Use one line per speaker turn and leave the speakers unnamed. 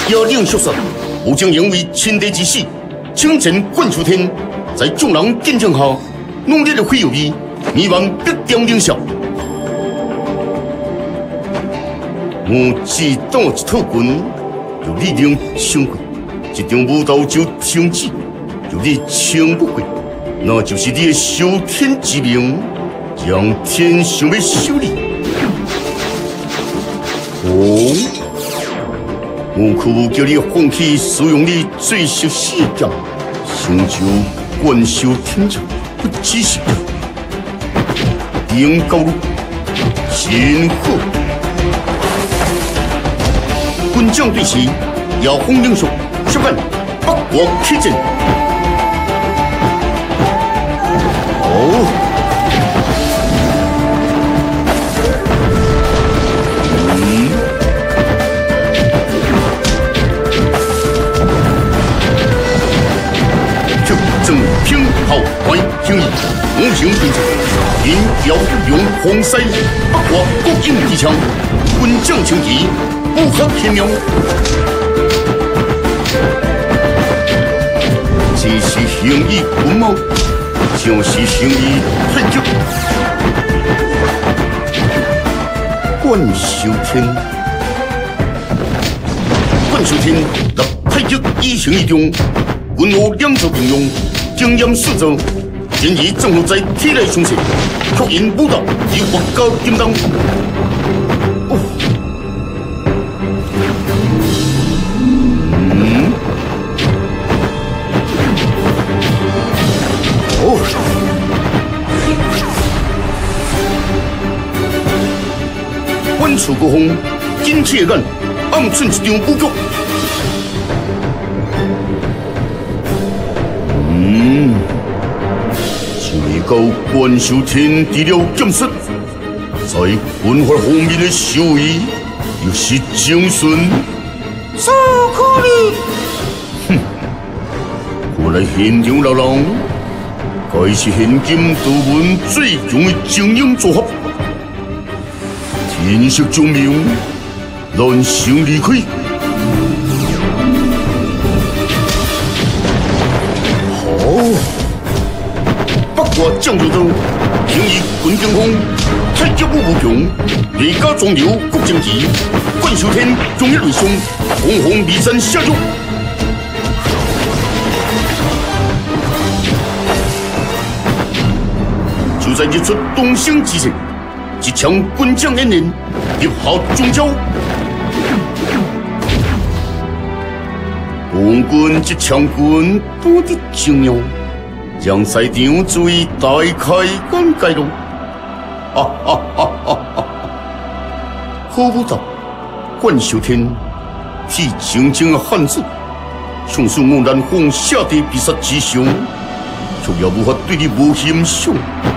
压令肃杀，吴将因为亲爹之死，请前冠秋天，在众人见证下，努力的挥友谊，希望必定领效。我自当一套军，有力量冲过，一场武斗就停止，有你撑不过，那就是你的修天之命，让天想要修理。哦。 我可叫你放弃使用你最熟悉的剑，成就冠袖天将，不只是顶高路真好。军将对时，遥风英雄，出战北国开战。哦。 正偏好怀兴义，五行并进，因要用黄西北国国营之枪，军将情谊不可偏명。这是兴义军帽，就是兴义太极。冠秋天，冠秋天在太极一行一中，军务两手并用。 经验四周，建议政府在体内充实，确认武道与国家担当。哦，哦，阮楚国风，金切眼，暗寸一场武局。 最高冠秋天除了剑术，在文化方面的修为又是精纯。
苏可里，
哼，看来现场老人，该是现今道门最强的精英组合。天色将明，咱先离开。好。 我将入道，平以军经风，太极武无穷，李家庄流国政治，冠秋天终一雷凶，红红弥山下入。就在日出东升之时，一场军将演练，立下中招。红军这场军多的精妙。 让赛场注意大开眼界咯！哈哈哈哈哈！好武道，冠秋天，替清清的汉子，像是我南方下地比赛之上，却也无法对你无欣赏。